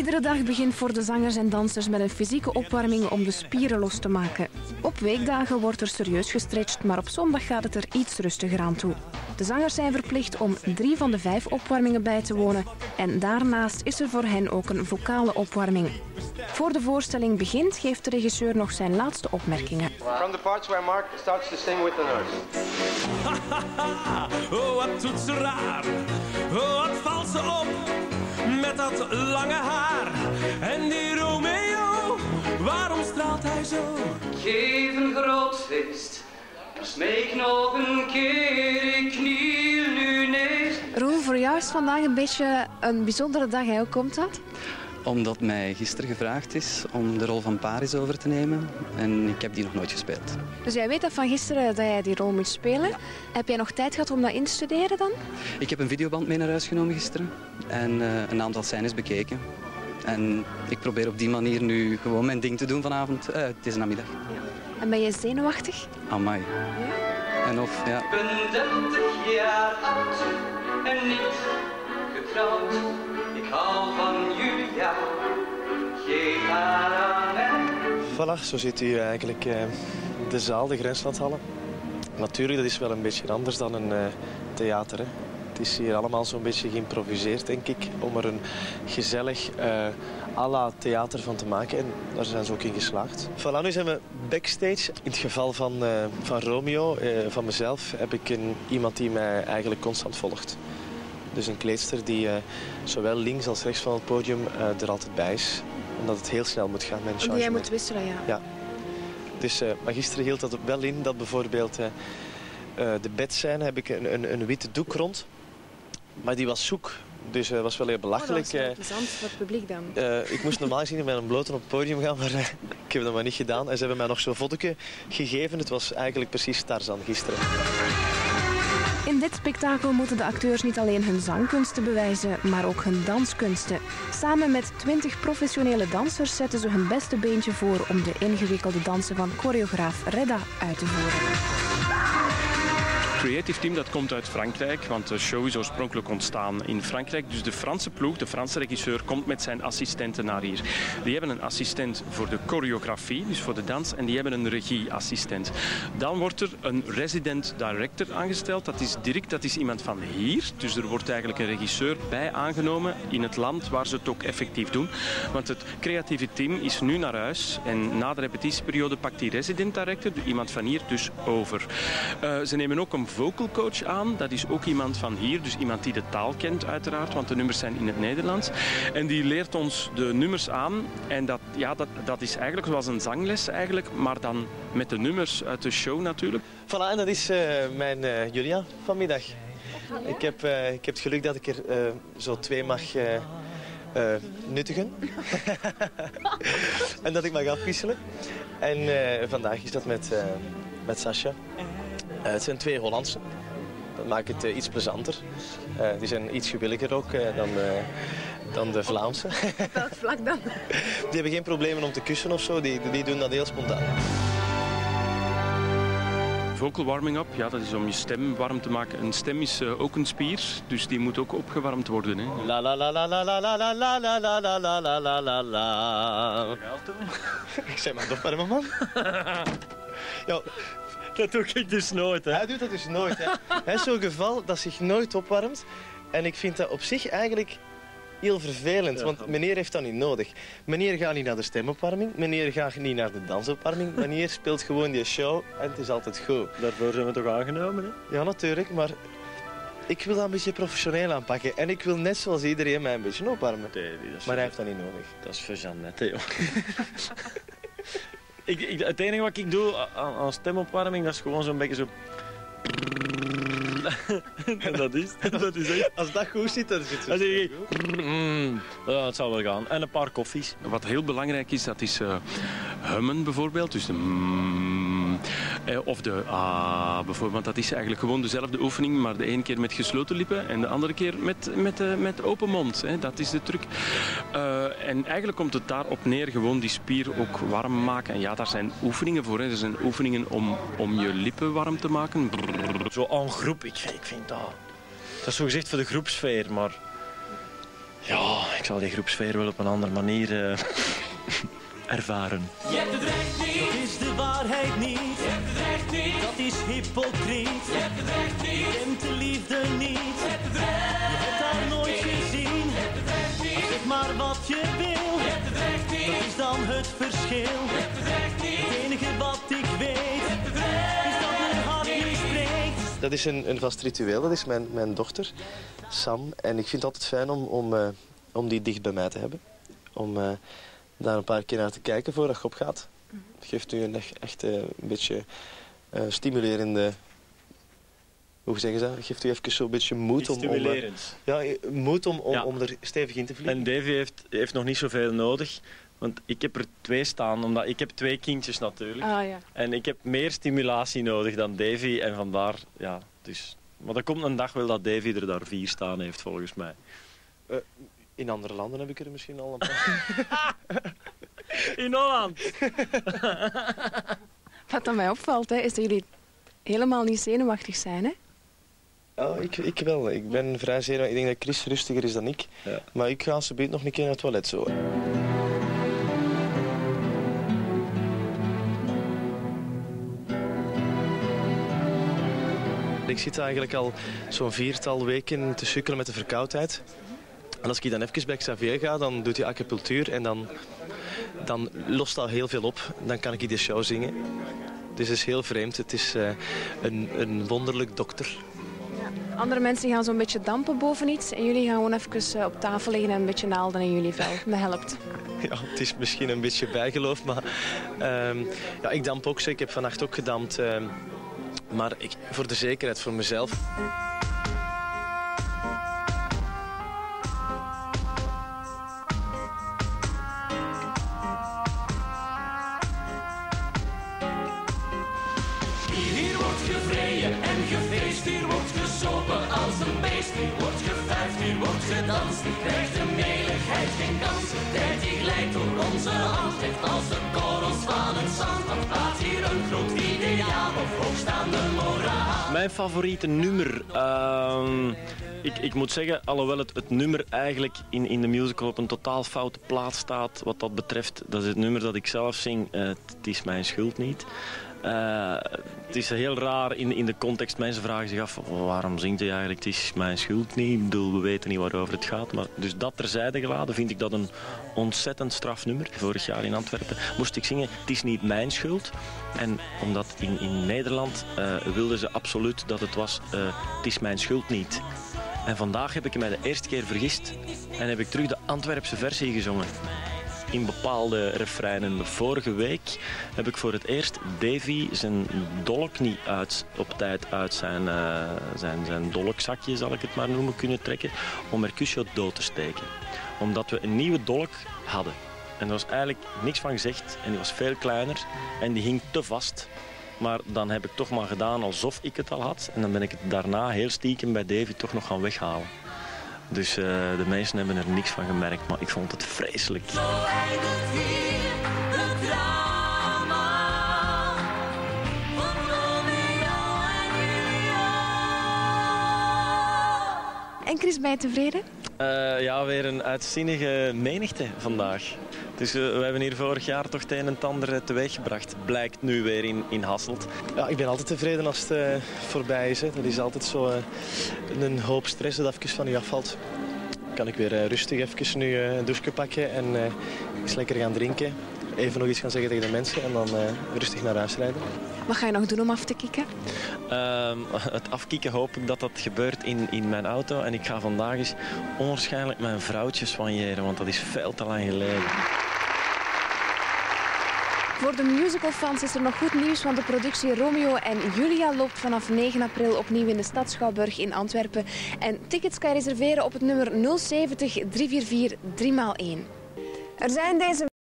Iedere dag begint voor de zangers en dansers met een fysieke opwarming om de spieren los te maken. Op weekdagen wordt er serieus gestretcht, maar op zondag gaat het er iets rustiger aan toe. De zangers zijn verplicht om 3 van de 5 opwarmingen bij te wonen en daarnaast is er voor hen ook een vocale opwarming. Voor de voorstelling begint geeft de regisseur nog zijn laatste opmerkingen. From the parts where Mark starts to sing with the nurse. Oh, wat doet ze raar. Oh, wat valt ze op met dat lange haar. En die Romeo, waarom straalt hij zo? Geef een groot feest, smeek nog een keer, ik kniel nu neer. Roel, voor jou is het vandaag een beetje een bijzondere dag, hè? Hoe komt dat? Omdat mij gisteren gevraagd is om de rol van Paris over te nemen. En ik heb die nog nooit gespeeld. Dus jij weet dat van gisteren dat jij die rol moet spelen. Ja. Heb jij nog tijd gehad om dat in te studeren dan? Ik heb een videoband mee naar huis genomen gisteren. En een aantal scènes bekeken. En ik probeer op die manier nu gewoon mijn ding te doen vanavond, deze namiddag. Ja. En ben je zenuwachtig? Amai. Ja? En of, ja. Ik ben 30 jaar oud en niet getrouwd. Ik hou van Julia, geef haar aan mij. Voilà, zo ziet u eigenlijk de zaal, de Grenslandhallen. Natuurlijk, dat is wel een beetje anders dan een theater. Hè. Het is hier allemaal zo'n beetje geïmproviseerd, denk ik, om er een gezellig à la theater van te maken. En daar zijn ze ook in geslaagd. Voilà, nu zijn we backstage. In het geval van Romeo, van mezelf, heb ik iemand die mij eigenlijk constant volgt. Dus een kleedster die zowel links als rechts van het podium er altijd bij is. Omdat het heel snel moet gaan met een changement. Jij moet wisselen, ja. Ja. Dus, maar gisteren hield dat wel in dat bijvoorbeeld de bedscène heb ik een witte doek rond. Maar die was zoek. Dus dat was wel heel belachelijk. Dat was wel plezant voor het publiek dan. Ik moest normaal gezien met een blote op het podium gaan, maar ik heb dat maar niet gedaan. En ze hebben mij nog zo'n fotootje gegeven. Het was eigenlijk precies Tarzan gisteren. In dit spektakel moeten de acteurs niet alleen hun zangkunsten bewijzen, maar ook hun danskunsten. Samen met 20 professionele dansers zetten ze hun beste beentje voor om de ingewikkelde dansen van choreograaf Redda uit te voeren. Het creative team dat komt uit Frankrijk, want de show is oorspronkelijk ontstaan in Frankrijk. Dus de Franse ploeg, de Franse regisseur, komt met zijn assistenten naar hier. Die hebben een assistent voor de choreografie, dus voor de dans, en die hebben een regieassistent. Dan wordt er een resident director aangesteld. Dat is Dirk, dat is iemand van hier. Dus er wordt eigenlijk een regisseur bij aangenomen in het land waar ze het ook effectief doen. Want het creatieve team is nu naar huis en na de repetitieperiode pakt die resident director, iemand van hier, dus over. Ze nemen ook een vocal coach aan. Dat is ook iemand van hier, dus iemand die de taal kent uiteraard, want de nummers zijn in het Nederlands. En die leert ons de nummers aan. En dat is eigenlijk zoals een zangles eigenlijk, maar dan met de nummers uit de show natuurlijk. Voilà, en dat is mijn Julia vanmiddag. Ik heb het geluk dat ik er zo 2 mag nuttigen. En dat ik mag afwisselen. En vandaag is dat met Sascha. Het zijn 2 Hollandse. Dat maakt het iets plezanter. Die zijn iets gewilliger ook dan de Vlaamse. Welk vlak dan? Die hebben geen problemen om te kussen of zo. Die doen dat heel spontaan. Vocal warming-up, ja, dat is om je stem warm te maken. Een stem is ook een spier, dus die moet ook opgewarmd worden. Hè. La la la la la la la la la la la la la la la la la. Ik zeg maar, opwarmen, man. Ja. Dat doe ik dus nooit, hè. Hij doet dat dus nooit, hè. Hij is zo'n geval dat zich nooit opwarmt. En ik vind dat op zich eigenlijk heel vervelend, want meneer heeft dat niet nodig. Meneer gaat niet naar de stemopwarming, meneer gaat niet naar de dansopwarming. Meneer speelt gewoon die show en het is altijd goed. Daarvoor zijn we toch aangenomen, hè? Ja, natuurlijk, maar ik wil dat een beetje professioneel aanpakken. En ik wil net zoals iedereen mij een beetje opwarmen. Nee, maar hij heeft dat niet nodig. Dat is voor Jeannette, joh. Het enige wat ik doe aan stemopwarming, dat is gewoon zo'n beetje zo... En dat is echt... Als dat goed zit, dan zit dan zeg ik... Ja, het zal wel gaan. En een paar koffies. Wat heel belangrijk is, dat is hummen bijvoorbeeld. Dus de of de bijvoorbeeld. Dat is eigenlijk gewoon dezelfde oefening, maar de ene keer met gesloten lippen en de andere keer met open mond. Hè. Dat is de truc. En eigenlijk komt het daarop neer, gewoon die spier ook warm maken. En ja, daar zijn oefeningen voor. Hè. Er zijn oefeningen om je lippen warm te maken. Zo en groep, ik vind dat... Dat is zo gezegd voor de groepsfeer, maar... Ja, ik zal die groepsfeer wel op een andere manier ervaren. Je hebt het recht niet. Dat is de waarheid niet. Je hebt het recht niet. Dat is hypocriet. Je hebt het recht niet. Je kent de liefde niet. Je hebt het recht. Je hebt haar nooit gezien. Je hebt het recht niet. Zeg maar wat je wil. Je hebt het recht niet. Dat is dan het verschil. Je hebt het recht niet. Het enige wat ik weet Je hebt het recht. is dat mijn hart nu spreekt. Dat is een vast ritueel, dat is mijn dochter, Sam. En ik vind het altijd fijn om die dicht bij mij te hebben. Om daar een paar keer naar te kijken voordat je opgaat. Het geeft u echt een beetje stimulerende... Hoe zeggen ze dat? Het geeft u even zo'n beetje moed om er stevig in te vliegen. En Davy heeft nog niet zoveel nodig. Want ik heb er 2 staan, omdat ik heb 2 kindjes natuurlijk. Ah, ja. En ik heb meer stimulatie nodig dan Davy. En vandaar, ja, dus... Maar er komt een dag wel dat Davy er daar 4 staan heeft, volgens mij. In andere landen heb ik er misschien al een paar. In Holland! Wat aan mij opvalt, hè, is dat jullie helemaal niet zenuwachtig zijn, hè? Oh, ik wel. Ik ben vrij zenuwachtig. Ik denk dat Chris rustiger is dan ik. Ja. Maar ik ga alsjeblieft nog een keer naar het toilet zo. Ik zit eigenlijk al zo'n 4-tal weken te sukkelen met de verkoudheid. En als ik dan even bij Xavier ga, dan doet hij acupunctuur en dan lost dat heel veel op. Dan kan ik de show zingen. Dus het is heel vreemd. Het is een wonderlijk dokter. Ja. Andere mensen gaan zo'n beetje dampen boven iets en jullie gaan gewoon even op tafel liggen en een beetje naalden in jullie vel. Dat helpt. Ja, het is misschien een beetje bijgeloof, maar ja, ik damp ook. Ik heb vannacht ook gedampt. Maar voor de zekerheid, voor mezelf. Hier wordt gevreden en gefeest, hier wordt gezopen als een beest. Hier wordt gefuifd, hier wordt gedanst, hier krijgt de meligheid geen kans. Tijd die glijdt door onze hand, heeft als de korrels van het zand. Wat plaatst hier een groot ideaal of hoogstaande moraal? Mijn favoriete nummer... Ik moet zeggen, alhoewel het nummer eigenlijk in de musical op een totaal foute plaats staat wat dat betreft, dat is het nummer dat ik zelf zing, Het is mijn schuld niet. Het is heel raar in de context. Mensen vragen zich af, waarom zingt hij eigenlijk Het is mijn schuld niet? Ik bedoel, we weten niet waarover het gaat. Maar dus dat terzijde gelaten vind ik dat een ontzettend straf nummer. Vorig jaar in Antwerpen moest ik zingen Het is niet mijn schuld. En omdat in Nederland wilden ze absoluut dat het was Het is mijn schuld niet. En vandaag heb ik mij de eerste keer vergist en heb ik terug de Antwerpse versie gezongen. In bepaalde refreinen. Vorige week heb ik voor het eerst Davy zijn dolk niet op tijd uit zijn dolkzakje, zal ik het maar noemen, kunnen trekken om Mercutio dood te steken. Omdat we een nieuwe dolk hadden. En er was eigenlijk niks van gezegd en die was veel kleiner en die hing te vast. Maar dan heb ik toch maar gedaan alsof ik het al had. En dan ben ik het daarna heel stiekem bij Davy toch nog gaan weghalen. Dus de mensen hebben er niks van gemerkt, maar ik vond het vreselijk. Zo eindigt hier het drama van Romeo en Julia. En Chris, ben je tevreden? Ja, weer een uitzinnige menigte vandaag. Dus we hebben hier vorig jaar toch het een en het ander teweeggebracht. Blijkt nu weer in Hasselt. Ja, ik ben altijd tevreden als het voorbij is. Hè. Dat is altijd zo een hoop stress dat even van je afvalt. Dan kan ik weer rustig even nu een douche pakken en eens lekker gaan drinken. Even nog iets gaan zeggen tegen de mensen en dan rustig naar huis rijden. Wat ga je nog doen om af te kicken? Het afkicken hoop ik dat dat gebeurt in mijn auto. En ik ga vandaag eens onwaarschijnlijk mijn vrouwtje soigneren, want dat is veel te lang geleden. Voor de musicalfans is er nog goed nieuws, want de productie Romeo en Julia loopt vanaf 9 april opnieuw in de Stad Schouwburg in Antwerpen. En tickets kan je reserveren op het nummer 070 344 3x1. Er zijn deze